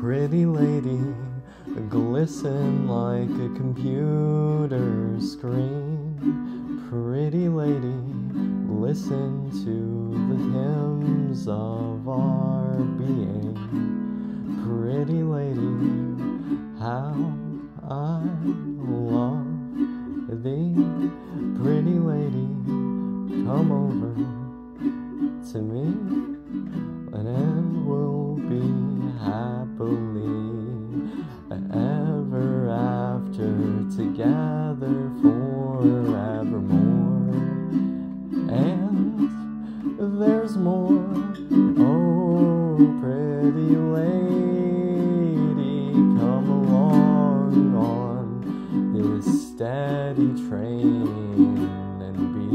Pretty lady, glisten like a computer screen. Pretty lady, listen to the hymns of our being. Pretty lady, how I love thee. Pretty lady, come over to me, and it will be happily ever after, together forevermore. And there's more. Oh, pretty lady, come along on this steady train and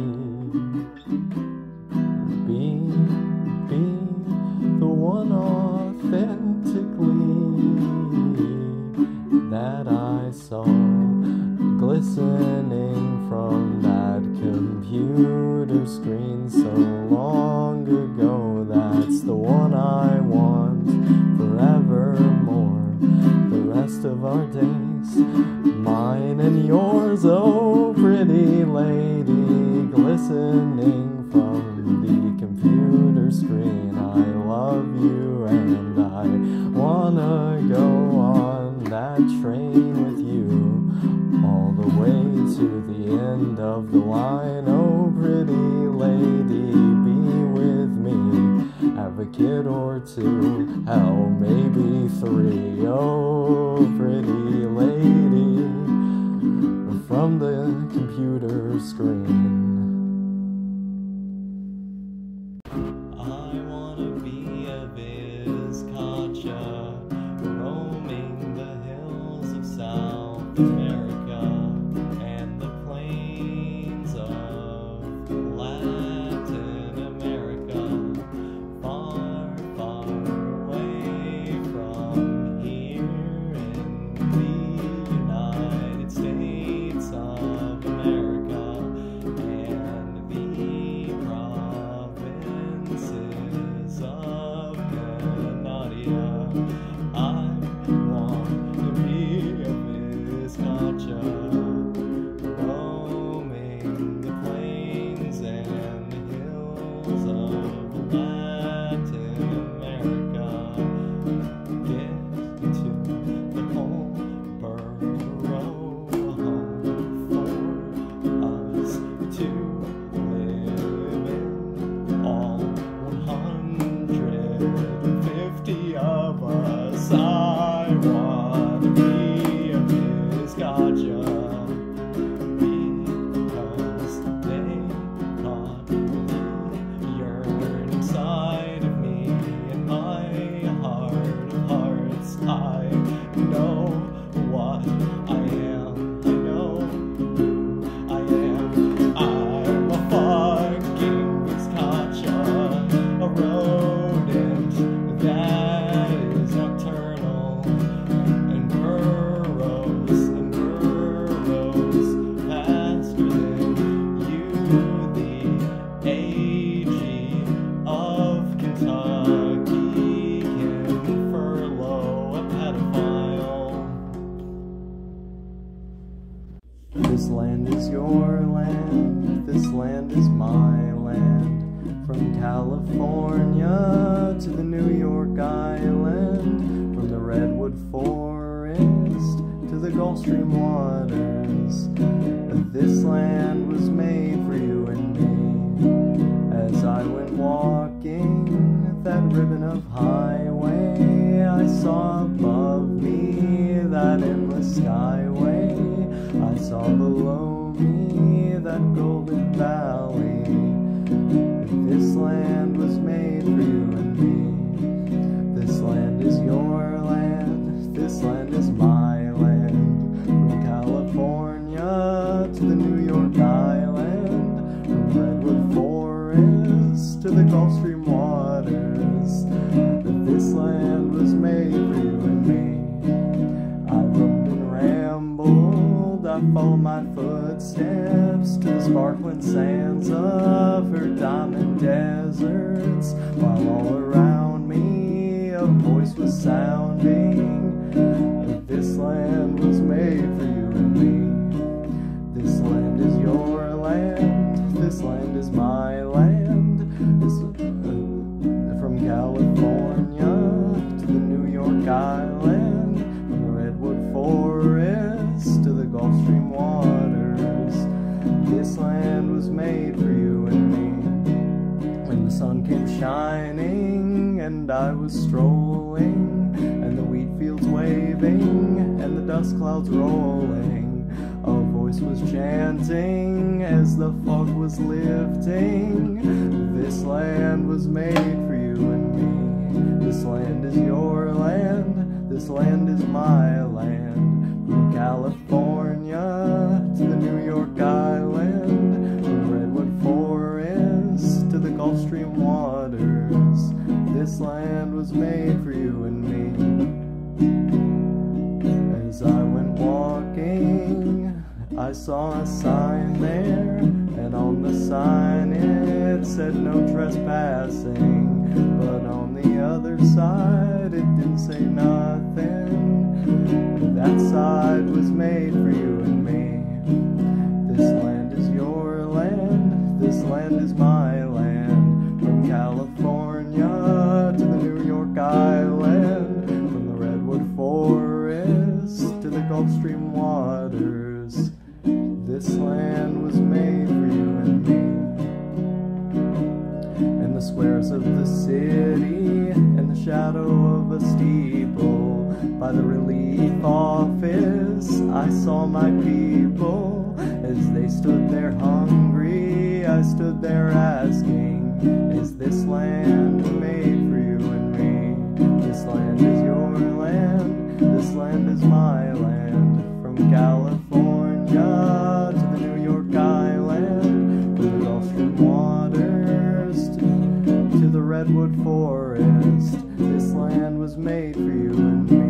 be the one authentically that I saw glistening from that computer screen so long ago. That's the one I want forevermore, the rest of our days, mine and yours. Oh, pretty lady, glistening from the computer screen, I love you and I wanna go on that train with you all the way to the end of the line. Oh, pretty lady, be with me, have a kid or two, hell, maybe 3. Oh, pretty lady, from the computer screen. I wanna be a Viscacha, roaming the hills of South America and the plains of Latin America, far, far away from here in the United States of America and the provinces of Canada. I want to be a Viscacha, roaming the plains and the hills of Latin America. Get to the home borough, home for us to live in, all 150 of us. I want to be a Viscacha, because they caught the yearning side of me in my heart of hearts. I know what I am, I know who I am. I'm a fucking Viscacha, a rodent that is nocturnal and burrows faster than you. The AG of Kentucky can furlough a pedophile. This land is your land, this land is my land. From California to the New York Island, from the redwood forest to the Gulf Stream waters, this land was made for you and me. As I went walking that ribbon of highway, I saw above me that endless skyway. I saw below me that golden valley. This land was made for you and me. This land is your land, this land is my land. From California to the New York Island, from redwood forest to the Gulf Stream waters, this land was made for you and me. I roamed and rambled, I followed my footsteps to the sparkling sands of her diamond deserts, while all around me a voice was sounding California to the New York Island, from the redwood forest to the Gulf Stream waters. This land was made for you and me. When the sun came shining and I was strolling, and the wheat fields waving and the dust clouds rolling, a voice was chanting as the fog was lifting. This land was made for you and me. This land is your land, this land is my land. From California to the New York Island, from the redwood forest to the Gulf Stream waters, this land was made for you and me. As I went walking, I saw a sign there, and on the sign it said no trespassing, but on the other side it didn't say nothing. That side was made for you and me. This land is your land, this land is my land. From California to the New York Island, from the redwood forest to the Gulf Stream waters, this land was made for you and me. In the squares of the city, in the shadow of a steeple, by the relief office, I saw my people. As they stood there hungry, I stood there asking, is this land made for you and me? This land is your land, this land is my land. From California to the New York Island, from the Gulf Stream waters to the redwood forest, this land was made for you and me.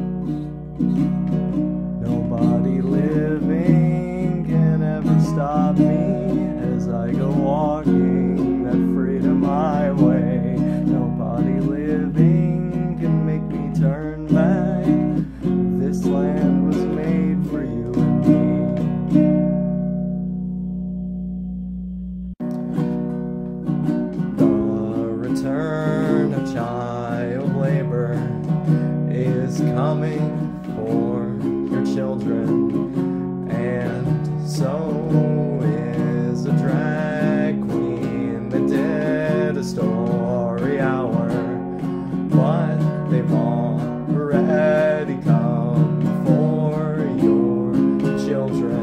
Nobody living can ever stop me as I go walking that freedom highway. Nobody living can make me turn back. This land was made for you and me. The return of child labor is coming for your children, and so is a drag queen that did a story hour, but they've already come for your children.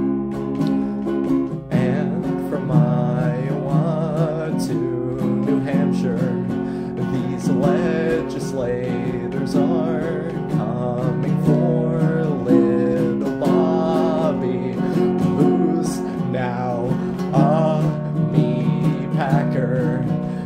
And from Iowa to New Hampshire, these legislators are coming for little Bobby, who's now a meat packer.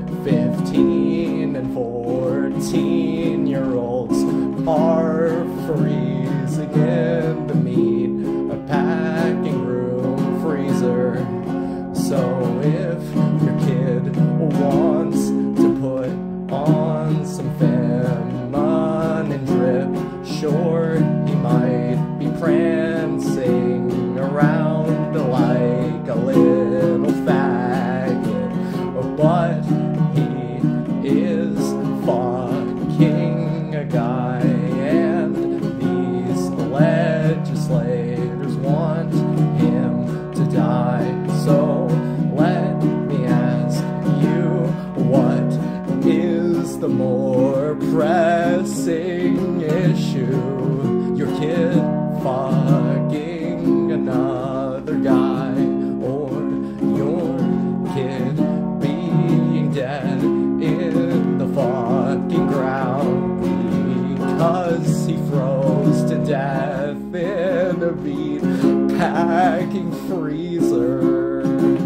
15 and 14-year-olds are freezing in the meat packing room freezer. So if your kid wants to put on some feminine drip, sure, he might be prancing around like a little faggot, but he is fucking a guy, and these legislators want him to die. So let me ask you, what is the more pressing issue? Your kid fucking another guy, or your kid being dead in the fucking ground because he froze to death in a meat packing freezer?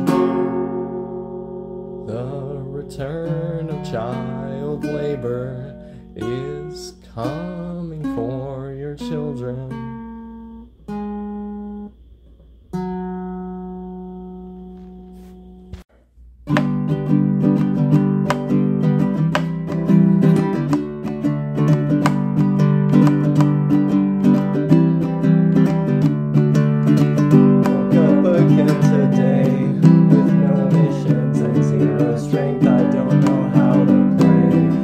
The return of child labor is coming for your children. Today with no missions and zero strength, I don't know how to pray.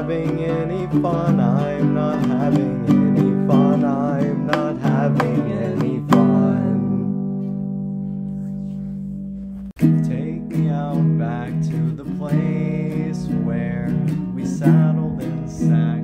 having any fun. I'm not having any fun. I'm not having any fun. Take me out back to the place where we saddled and sat